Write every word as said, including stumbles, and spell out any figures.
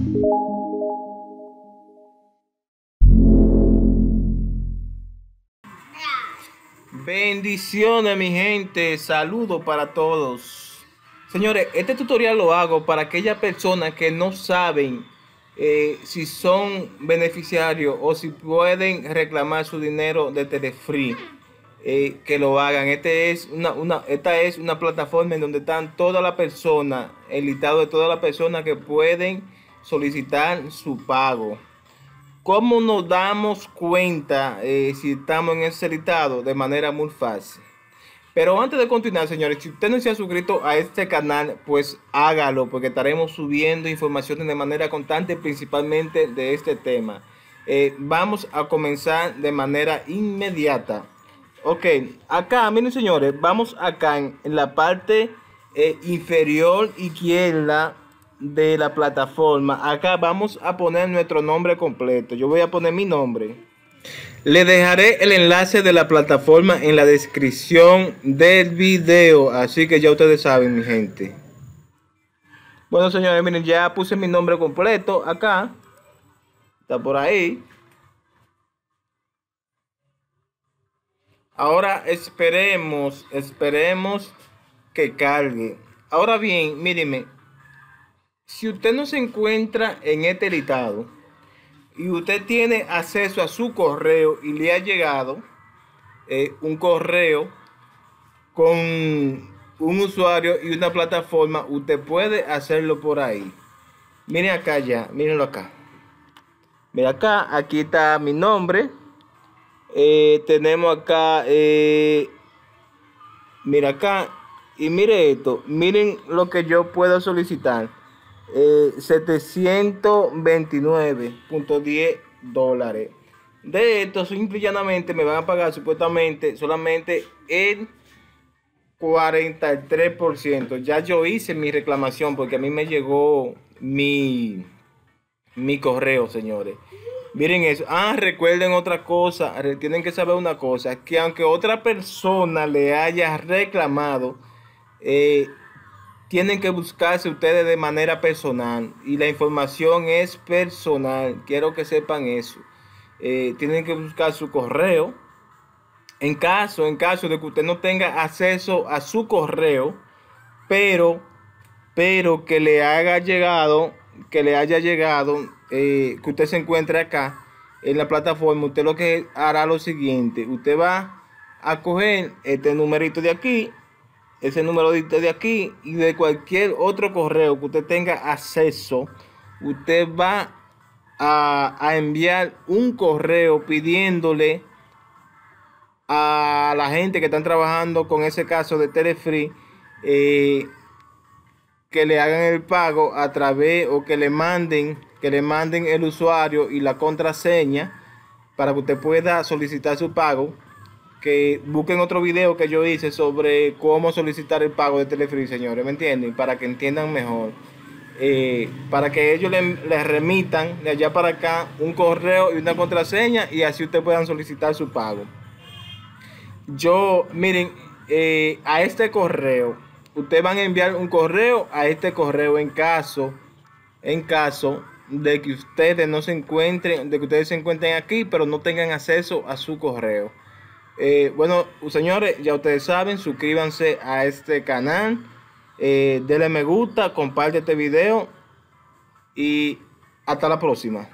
Bendiciones, mi gente, saludos para todos. Señores, este tutorial lo hago para aquellas personas que no saben eh, si son beneficiarios o si pueden reclamar su dinero de Telefree. Eh, que lo hagan. Este es una, una, esta es una plataforma en donde están todas las personas, el listado de todas las personas que pueden solicitar su pago. ¿Cómo nos damos cuenta eh, si estamos en ese listado? De manera muy fácil. Pero antes de continuar, señores, si usted no se ha suscrito a este canal, pues hágalo, porque estaremos subiendo informaciones de manera constante, principalmente de este tema. Eh, vamos a comenzar de manera inmediata. Ok, acá, miren señores, vamos acá en, en la parte eh, inferior izquierda de la plataforma. Acá vamos a poner nuestro nombre completo. Yo voy a poner mi nombre. Le dejaré el enlace de la plataforma en la descripción del video, así que ya ustedes saben, mi gente. Bueno, señores, miren, ya puse mi nombre completo acá. Está por ahí. Ahora esperemos, esperemos que cargue. Ahora bien, míreme, si usted no se encuentra en este listado y usted tiene acceso a su correo y le ha llegado eh, un correo con un usuario y una plataforma, usted puede hacerlo por ahí. Miren acá ya, mírenlo acá. Mira acá, aquí está mi nombre. Eh, tenemos acá, eh, mira acá, y mire esto, miren lo que yo puedo solicitar. Eh, setecientos veintinueve punto diez dólares. De esto, simple y llanamente me van a pagar supuestamente solamente el cuarenta y tres por ciento. Ya yo hice mi reclamación porque a mí me llegó mi, mi correo, señores. Miren eso. Ah, recuerden otra cosa. Tienen que saber una cosa. Que aunque otra persona le haya reclamado, eh, tienen que buscarse ustedes de manera personal. Y la información es personal. Quiero que sepan eso. Eh, tienen que buscar su correo. En caso, en caso de que usted no tenga acceso a su correo, pero, pero que le haya llegado, que le haya llegado, eh, que usted se encuentre acá en la plataforma, usted lo que hará lo siguiente: usted va a coger este numerito de aquí, ese número de aquí, y de cualquier otro correo que usted tenga acceso, usted va a, a enviar un correo pidiéndole a la gente que están trabajando con ese caso de Telefree eh, que le hagan el pago a través, o que le manden que le manden el usuario y la contraseña para que usted pueda solicitar su pago. Que busquen otro video que yo hice sobre cómo solicitar el pago de Telefree, señores, ¿me entienden? Para que entiendan mejor, eh, para que ellos le, le remitan de allá para acá un correo y una contraseña, y así ustedes puedan solicitar su pago. Yo, miren, eh, a este correo, ustedes van a enviar un correo a este correo en caso, en caso de que ustedes no se encuentren, de que ustedes se encuentren aquí, pero no tengan acceso a su correo. Eh, bueno, señores, ya ustedes saben, suscríbanse a este canal, eh, denle me gusta, comparte este video y hasta la próxima.